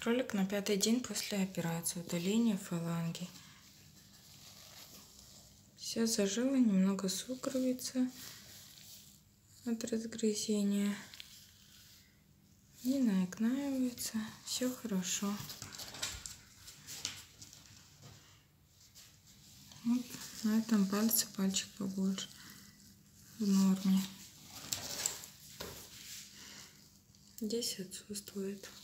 Кролик на 5-й день после операции удаления фаланги. Все зажило, немного сукровица от разгрызения. Не наикнаивается, все хорошо. Вот на этом пальце пальчик побольше, в норме. Здесь отсутствует.